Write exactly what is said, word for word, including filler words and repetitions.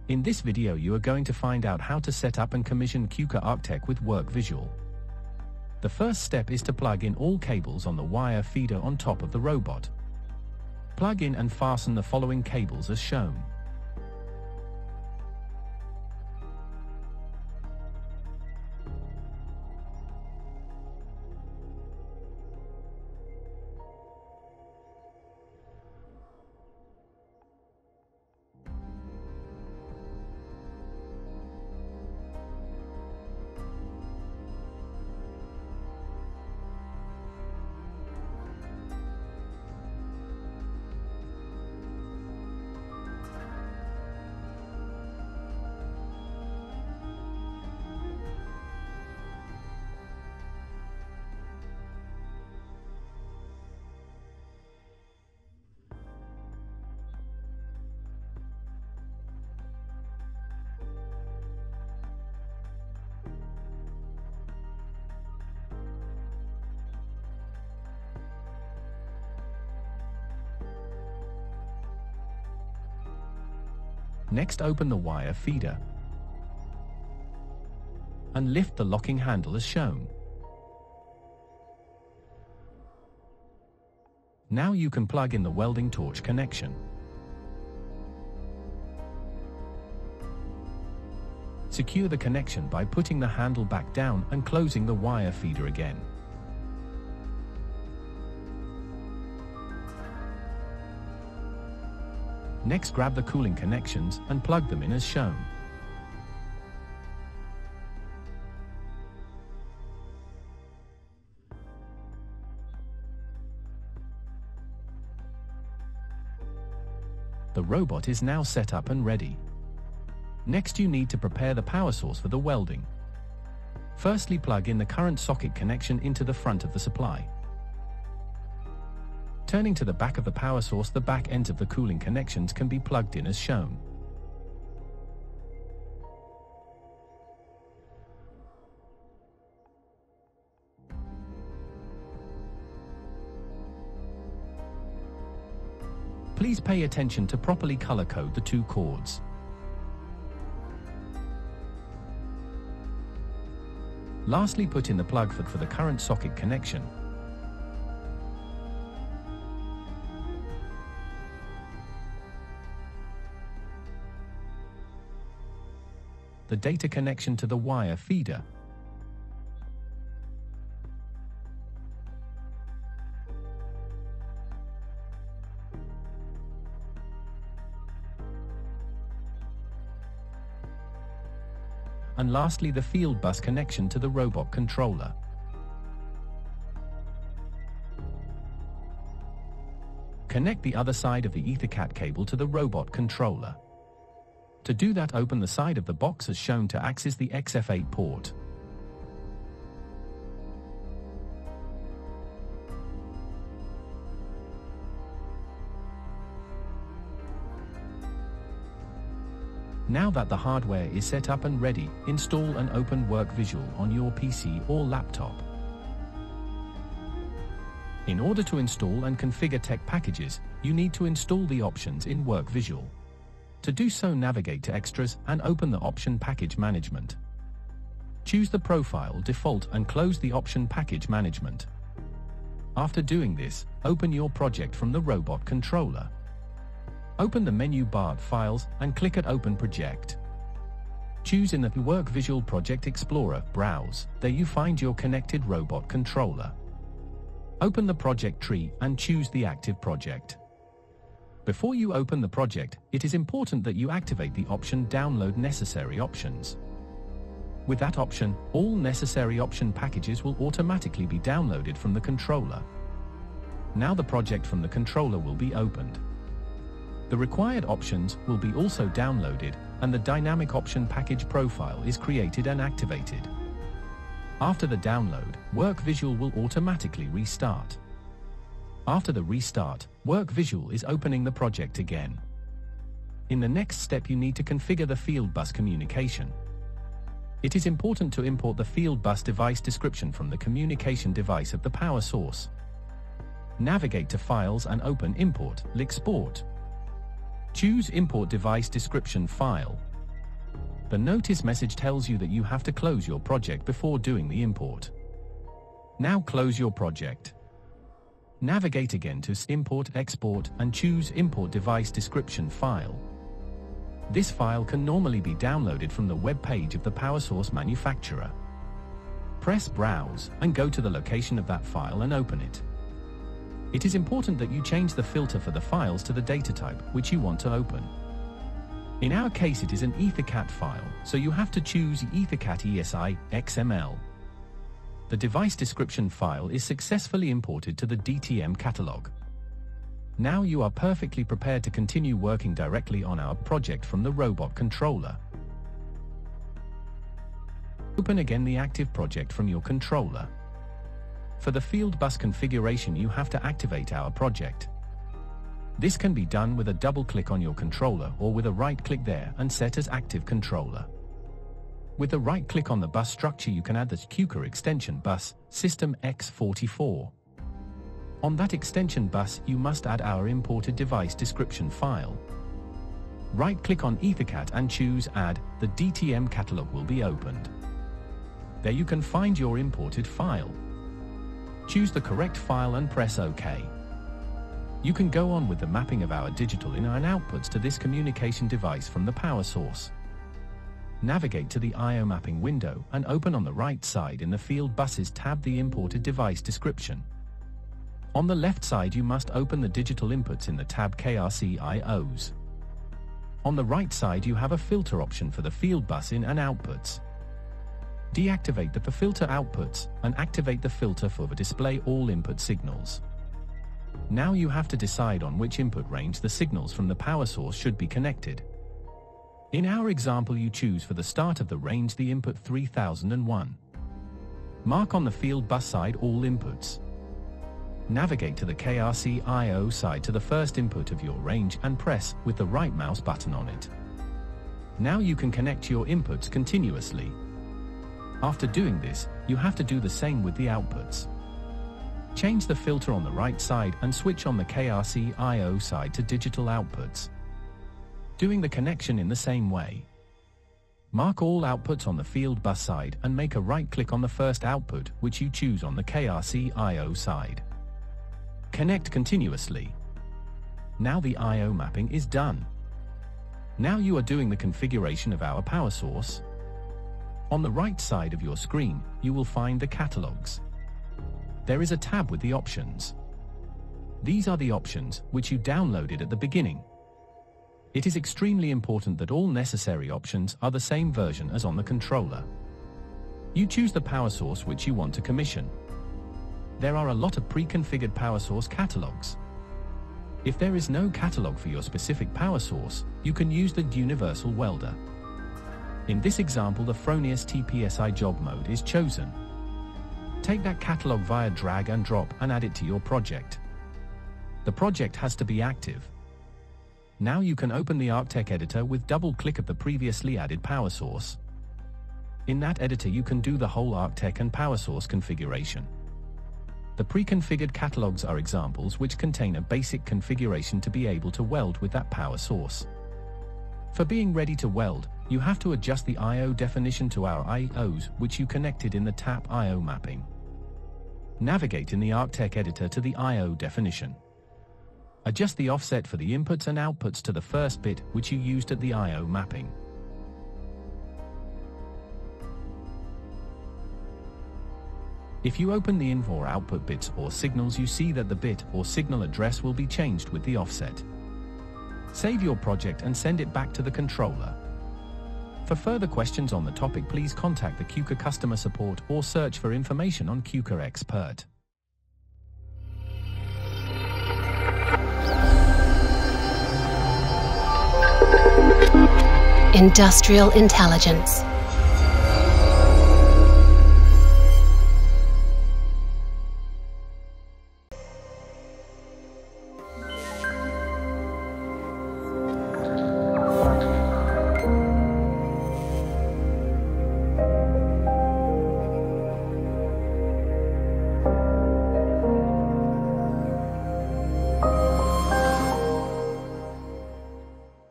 In this video you are going to find out how to set up and commission KUKA.ArcTech with WorkVisual. The first step is to plug in all cables on the wire feeder on top of the robot. Plug in and fasten the following cables as shown. Next, open the wire feeder and lift the locking handle as shown. Now you can plug in the welding torch connection. Secure the connection by putting the handle back down and closing the wire feeder again. Next, grab the cooling connections and plug them in as shown. The robot is now set up and ready. Next, you need to prepare the power source for the welding. Firstly, plug in the current socket connection into the front of the supply. Turning to the back of the power source, the back ends of the cooling connections can be plugged in as shown. Please pay attention to properly color code the two cords. Lastly, put in the plug for, for the current socket connection. The data connection to the wire feeder. And lastly, the Fieldbus connection to the robot controller. Connect the other side of the EtherCAT cable to the robot controller. To do that, open the side of the box as shown to access the X F eight port. Now that the hardware is set up and ready, install and open WorkVisual on your P C or laptop. In order to install and configure tech packages, you need to install the options in WorkVisual. To do so, navigate to Extras and open the Option Package Management. Choose the Profile Default and close the Option Package Management. After doing this, open your project from the robot controller. Open the menu bar Files and click at Open Project. Choose in the WorkVisual Project Explorer Browse. There you find your connected robot controller. Open the project tree and choose the active project. Before you open the project, it is important that you activate the option Download Necessary Options. With that option, all necessary option packages will automatically be downloaded from the controller. Now the project from the controller will be opened. The required options will be also downloaded, and the dynamic option package profile is created and activated. After the download, WorkVisual will automatically restart. After the restart, WorkVisual is opening the project again. In the next step, you need to configure the Fieldbus communication. It is important to import the Fieldbus device description from the communication device of the power source. Navigate to Files and open Import, Export. Choose Import Device Description File, The notice message tells you that you have to close your project before doing the import. Now close your project. Navigate again to Import Export and choose Import Device Description File. This file can normally be downloaded from the web page of the power source manufacturer. Press Browse and go to the location of that file and open it. It is important that you change the filter for the files to the data type which you want to open. In our case it is an EtherCAT file, so you have to choose EtherCAT E S I X M L. The device description file is successfully imported to the D T M catalog. Now you are perfectly prepared to continue working directly on our project from the robot controller. Open again the active project from your controller. For the Fieldbus configuration you have to activate our project. This can be done with a double click on your controller or with a right click there and set as active controller. With the right click on the bus structure you can add the KUKA extension bus, System X forty-four. On that extension bus you must add our imported device description file. Right click on EtherCAT and choose Add, the D T M catalog will be opened. There you can find your imported file. Choose the correct file and press OK. You can go on with the mapping of our digital in and outputs to this communication device from the power source. Navigate to the I O mapping window and open on the right side in the Field Buses tab the imported device description. On the left side you must open the digital inputs in the tab K R C I Os. On the right side you have a filter option for the Field Bus in and outputs. Deactivate the filter outputs and activate the filter for the display all input signals. Now you have to decide on which input range the signals from the power source should be connected. In our example you choose for the start of the range the input three thousand one. Mark on the Field Bus side all inputs. Navigate to the K R C I O side to the first input of your range and press with the right mouse button on it. Now you can connect your inputs continuously. After doing this, you have to do the same with the outputs. Change the filter on the right side and switch on the K R C I O side to digital outputs. Doing the connection in the same way. Mark all outputs on the Field Bus side and make a right click on the first output which you choose on the K R C I O side. Connect continuously. Now the I O mapping is done. Now you are doing the configuration of our power source. On the right side of your screen, you will find the catalogs. There is a tab with the options. These are the options which you downloaded at the beginning. It is extremely important that all necessary options are the same version as on the controller. You choose the power source which you want to commission. There are a lot of pre-configured power source catalogs. If there is no catalog for your specific power source, you can use the universal welder. In this example the Fronius T P S I job mode is chosen. Take that catalog via drag and drop and add it to your project. The project has to be active. Now you can open the ArcTech editor with double click of the previously added power source. In that editor you can do the whole ArcTech and power source configuration. The pre-configured catalogs are examples which contain a basic configuration to be able to weld with that power source. For being ready to weld, you have to adjust the I O definition to our I Os which you connected in the tap I O mapping. Navigate in the ArcTech editor to the I O definition. Adjust the offset for the inputs and outputs to the first bit which you used at the I O mapping. If you open the in or output bits or signals you see that the bit or signal address will be changed with the offset. Save your project and send it back to the controller. For further questions on the topic please contact the KUKA customer support or search for information on KUKA Xpert. Industrial intelligence.